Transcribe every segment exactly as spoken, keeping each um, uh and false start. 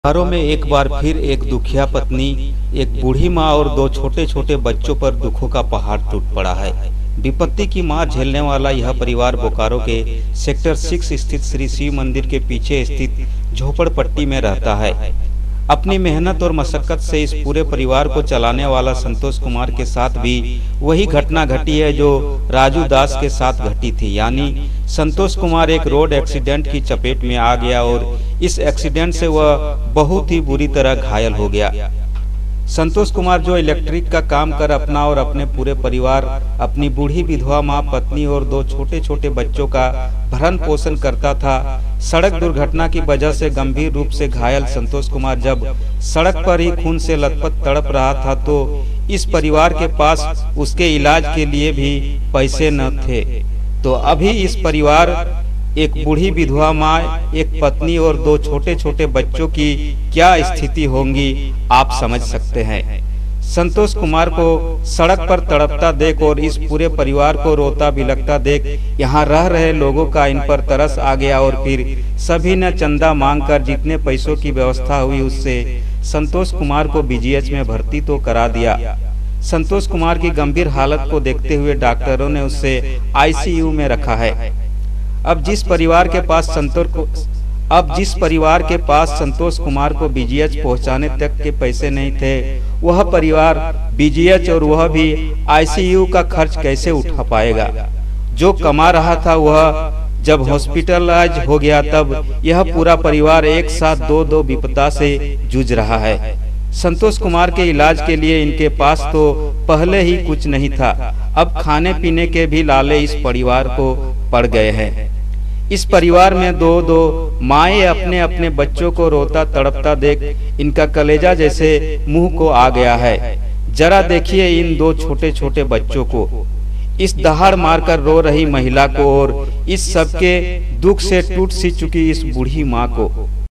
घरों में एक बार फिर एक दुखिया पत्नी, एक बूढ़ी माँ और दो छोटे छोटे बच्चों पर दुखों का पहाड़ टूट पड़ा है। विपत्ति की मार झेलने वाला यह परिवार बोकारो के सेक्टर सिक्स स्थित श्री शिव मंदिर के पीछे स्थित झोपड़पट्टी में रहता है। अपनी मेहनत और मशक्कत से इस पूरे परिवार को चलाने वाला संतोष कुमार के साथ भी वही घटना घटी है जो राजू दास के साथ घटी थी। यानी संतोष कुमार एक रोड एक्सीडेंट की चपेट में आ गया और इस एक्सीडेंट से वह बहुत ही बुरी तरह घायल हो गया। संतोष कुमार जो इलेक्ट्रिक का काम कर अपना और अपने पूरे परिवार, अपनी बूढ़ी विधवा माँ, पत्नी और दो छोटे छोटे बच्चों का भरण पोषण करता था, सड़क दुर्घटना की वजह से गंभीर रूप से घायल संतोष कुमार जब सड़क पर ही खून से लथपथ तड़प रहा था तो इस परिवार के पास उसके इलाज के लिए भी पैसे न थे। तो अभी इस परिवार, एक बूढ़ी विधवा माँ, एक पत्नी और दो छोटे छोटे बच्चों की क्या स्थिति होंगी आप समझ सकते हैं। संतोष कुमार को सड़क पर तड़पता देख और इस पूरे परिवार को रोता बिलखता देख यहाँ रह रहे लोगों का इन पर तरस आ गया और फिर सभी ने चंदा मांगकर जितने पैसों की व्यवस्था हुई उससे संतोष कुमार को बीजीएच में भर्ती तो करा दिया। संतोष कुमार की गंभीर हालत को देखते हुए डॉक्टरों ने उससे आईसीयू में रखा है। अब जिस परिवार के पास संतोष को अब जिस परिवार के पास संतोष कुमार को बीजीएच पहुंचाने तक के पैसे नहीं थे, वह परिवार बीजीएच और वह भी आईसीयू का खर्च कैसे उठा पाएगा। जो कमा रहा था वह जब हॉस्पिटलाइज हो गया तब यह पूरा परिवार एक साथ दो दो विपदा से जूझ रहा है। संतोष कुमार के इलाज के लिए इनके पास तो पहले ही कुछ नहीं था, अब खाने पीने के भी लाले इस परिवार को पड़ गए हैं। इस परिवार में दो दो माएँ अपने अपने बच्चों को रोता तड़पता देख इनका कलेजा जैसे मुंह को आ गया है। जरा देखिए इन दो छोटे छोटे बच्चों को, इस दहाड़ मारकर रो रही महिला को और इस सबके दुख से टूट सी चुकी इस बूढ़ी माँ को।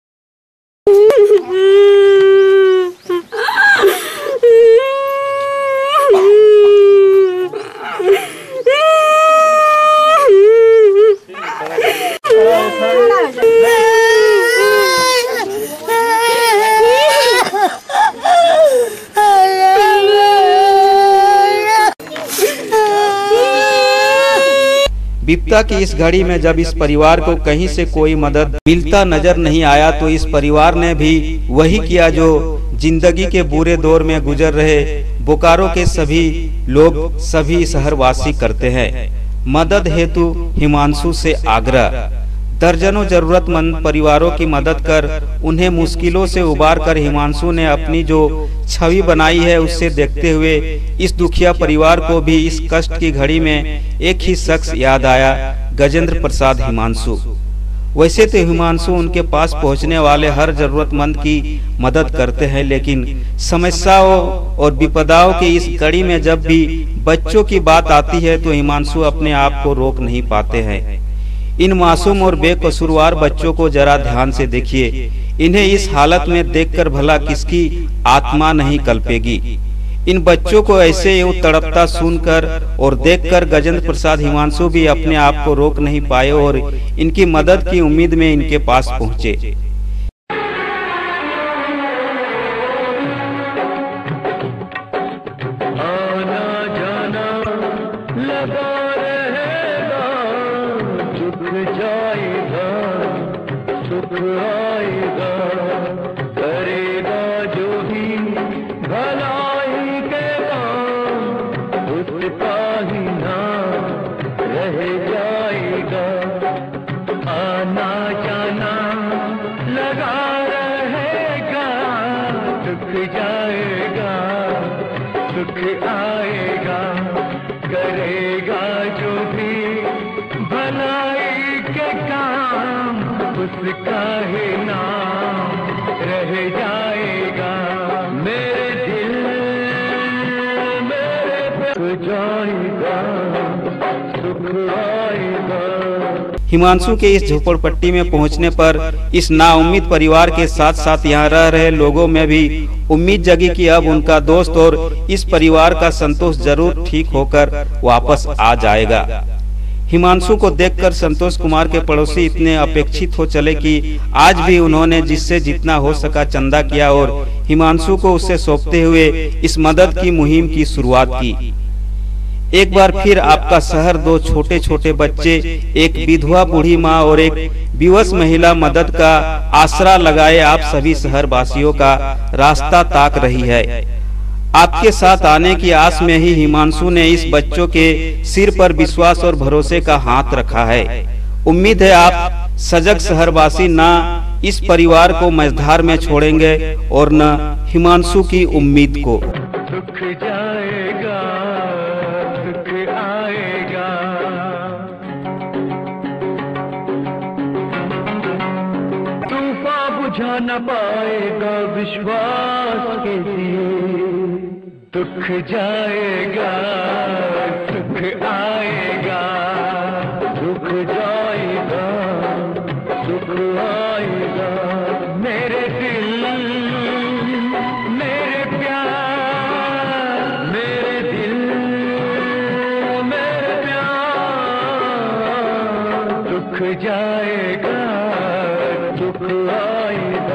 विपदा की इस घड़ी में जब इस परिवार को कहीं से कोई मदद मिलता नजर नहीं आया तो इस परिवार ने भी वही किया जो जिंदगी के बुरे दौर में गुजर रहे बोकारो के सभी लोग, सभी शहरवासी करते हैं। मदद हेतु हिमांशु से आग्रह। दर्जनों जरूरतमंद परिवारों की मदद कर उन्हें मुश्किलों से उबार कर हिमांशु ने अपनी जो छवि बनाई है उससे देखते हुए इस दुखिया परिवार को भी इस कष्ट की घड़ी में एक ही शख्स याद आया, गजेंद्र प्रसाद हिमांशु। वैसे तो हिमांशु उनके पास पहुंचने वाले हर जरूरतमंद की मदद करते हैं, लेकिन समस्याओं और विपदाओं की इस घड़ी में जब भी बच्चों की बात आती है तो हिमांशु अपने आप को रोक नहीं पाते हैं। इन मासूम और बेकसूरवार बच्चों को जरा ध्यान से देखिए, इन्हें इस हालत में देखकर भला किसकी आत्मा नहीं कल्पेगी। इन बच्चों को ऐसे यूं तड़पता सुनकर और देखकर गजेंद्र प्रसाद हिमांशु भी अपने आप को रोक नहीं पाए और इनकी मदद की उम्मीद में इनके पास पहुंचे। करेगा जो भी भलाई के काम उसका ही नाम रह जाएगा। मेरे दिल मेरे पे जाएगा, सुख आएगा। हिमांशु के इस झोपड़पट्टी में पहुंचने पर इस नाउम्मीद परिवार के साथ साथ यहाँ रह रहे लोगों में भी उम्मीद जगी कि अब उनका दोस्त और इस परिवार का संतोष जरूर ठीक होकर वापस आ जाएगा। हिमांशु को देखकर संतोष कुमार के पड़ोसी इतने अपेक्षित हो चले कि आज भी उन्होंने जिससे जितना हो सका चंदा किया और हिमांशु को उससे सौंपते हुए इस मदद की मुहिम की शुरुआत की। एक बार फिर आपका शहर दो छोटे छोटे बच्चे, एक विधवा बूढ़ी माँ और एक विवश महिला मदद का आसरा लगाए आप सभी शहर वासियों का रास्ता ताक रही है। आपके साथ आने की आस में ही हिमांशु ने इस बच्चों के सिर पर विश्वास और भरोसे का हाथ रखा है। उम्मीद है आप सजग शहरवासी ना इस परिवार को मझधार में छोड़ेंगे और न हिमांशु की उम्मीद को। दुख जाएगा, दुख आएगा, तूफान बुझा न पाएगा विश्वास के दिए। दुख जाएगा, सुख आएगा, दुख जाएगा, सुख आएगा। मेरे दिल, मेरे प्यार, मेरे दिल, मेरे प्यार। दुख जाएगा, सुख आएगा।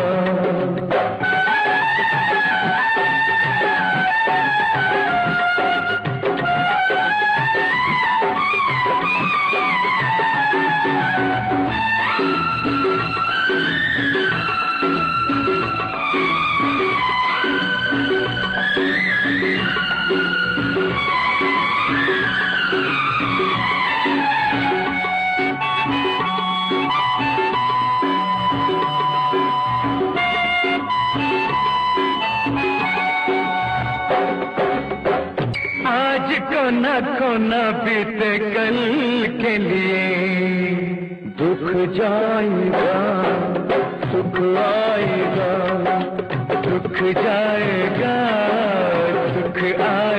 खोना खोना बीते कल के लिए। दुख जाएगा, सुख आएगा, दुख जाएगा, सुख आएगा।